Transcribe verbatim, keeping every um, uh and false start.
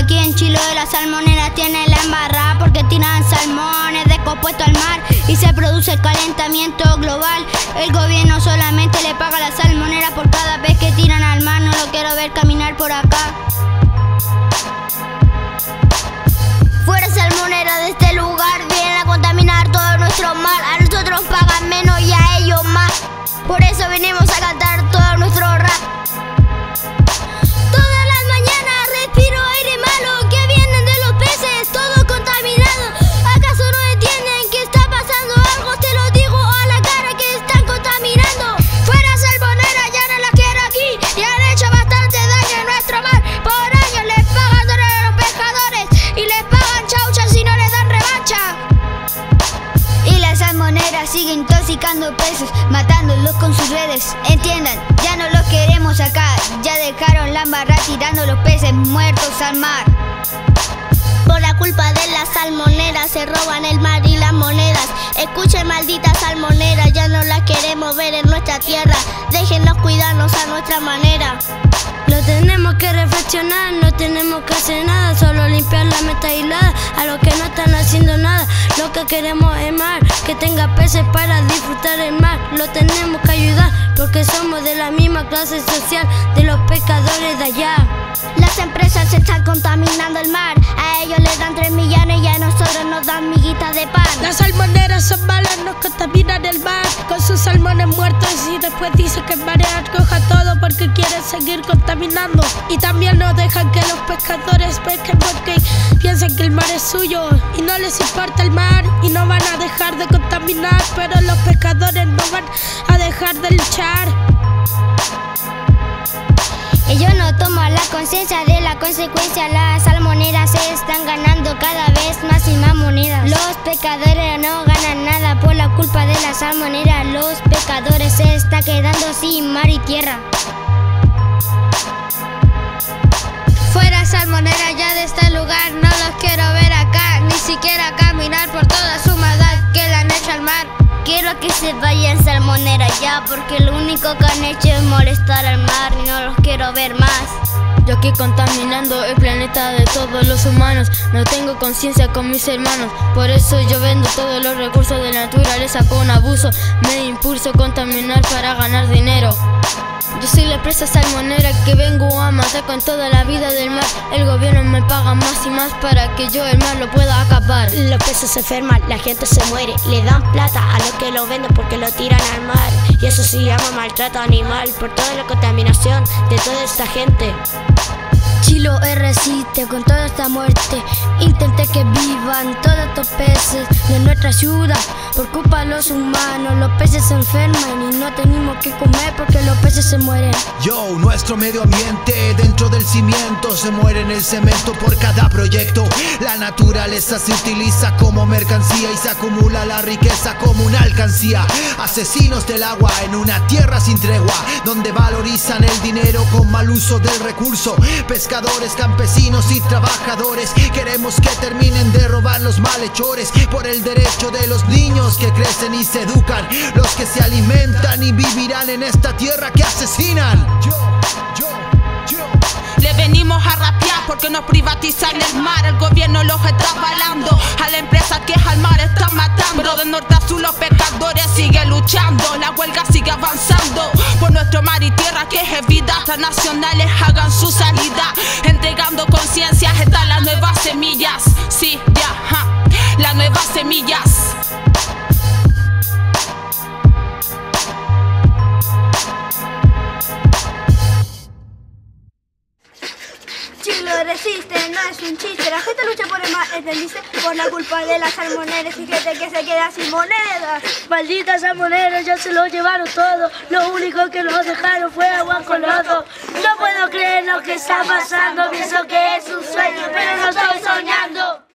Aquí en Chiloé las salmoneras tienen la embarrada porque tiran salmones descompuestos al mar y se produce el calentamiento global. El gobierno solamente le paga a las salmoneras por cada vez que tiran al mar. No lo quiero ver caminar por acá. Fuera salmonera de este lugar, vienen a contaminar todo nuestro mar. A nosotros pagan menos y a ellos más. Por eso venimos a cantar todo nuestro rap. Todas las mañanas respiro aire malo que vienen de los peces, todo contaminado. ¿Acaso no entienden que está pasando algo? Te lo digo a la cara que están contaminando. Fuera salmonera, ya no la quiero aquí. Y han hecho bastante daño en nuestro mar. Por años les pagan dólares a los pescadores y les pagan chauchas si no les dan revancha. Y las salmoneras siguen intoxicando peces, matándolos con sus redes. Entiendan, ya no los queremos acá. Ya dejaron la embarrada tirando los peces muertos al mar. Por la culpa de las salmoneras se roban el mar y las monedas. Escuchen, malditas salmoneras, ya no las queremos ver en nuestra tierra. Déjenos cuidarnos a nuestra manera. Lo tenemos que reflexionar, no tenemos que hacer nada, solo limpiar la meta aislada a los que no están haciendo nada. Lo que queremos es mar, que tenga peces para disfrutar el mar. Lo tenemos que ayudar porque somos de la misma clase social de los pescadores de allá. Las empresas están contaminando el mar, a ellos les dan tres millones y a nosotros nos dan miguitas de pan. Las salmoneras son malas, nos contaminan el mar con sus salmones muertos y después dicen que el marea coja todo porque quieren seguir contaminando. Y también nos dejan que los pescadores pesquen porque piensan que el mar es suyo y no les importa el mar y no van a dejar de contaminar, pero los pescadores no van a dejar de luchar. Ellos no toman la conciencia de la consecuencia. Las salmoneras se están ganando cada vez más y más monedas. Los pescadores no ganan nada por la culpa de las salmoneras. Los pescadores se están quedando sin mar y tierra. Fuera salmonera ya de este lugar, no los quiero ver acá, ni siquiera caminar por toda su maldad que le han hecho al mar. Quiero que se vayan salmoneras ya, porque lo único que han hecho es molestar al mar y no los quiero ver más. Yo aquí contaminando el planeta de todos los humanos, no tengo conciencia con mis hermanos, por eso yo vendo todos los recursos de la naturaleza con abuso, me impulso a contaminar para ganar dinero. Yo soy la empresa salmonera que vengo a matar con toda la vida del mar. El gobierno me paga más y más para que yo el mar lo pueda acabar. Los peces se enferman, la gente se muere. Le dan plata a los que lo venden porque lo tiran al mar. Y eso se llama maltrato animal por toda la contaminación de toda esta gente. Chiloé resiste con toda esta muerte. Intenté que vivan todos estos peces de nuestra ciudad. Por culpa de los humanos, los peces se enferman y no tenemos que comer porque los peces se mueren. Yo, nuestro medio ambiente dentro del cimiento se muere en el cemento por cada proyecto. La naturaleza se utiliza como mercancía y se acumula la riqueza como una alcancía. Asesinos del agua en una tierra sin tregua, donde valorizan el dinero con mal uso del recurso. Pescadores, campesinos y trabajadores, queremos que terminen de robar los malhechores por el derecho de los niños que crecen y se educan, los que se alimentan y vivirán en esta tierra que asesinan. Yo, yo, yo. Le venimos a rapear porque nos privatizan el mar. El gobierno los está avalando, a la empresa que al mar está matando. Pero de norte a sur los pescadores siguen luchando, la huelga sigue avanzando por nuestro mar y tierra que es vida. Transnacionales hagan su salida, entregando conciencia. Están las nuevas semillas, sí, ya, ja, las nuevas semillas. Chilo resiste, no es un chiste. La gente lucha por el mar, ¿entendiste? Por la culpa de las salmoneras y gente que se queda sin monedas. Malditas salmoneras, ya se lo llevaron todo. Lo único que nos dejaron fue agua con lodo. No puedo creer lo que está pasando. Pienso que es un sueño, pero no estoy soñando.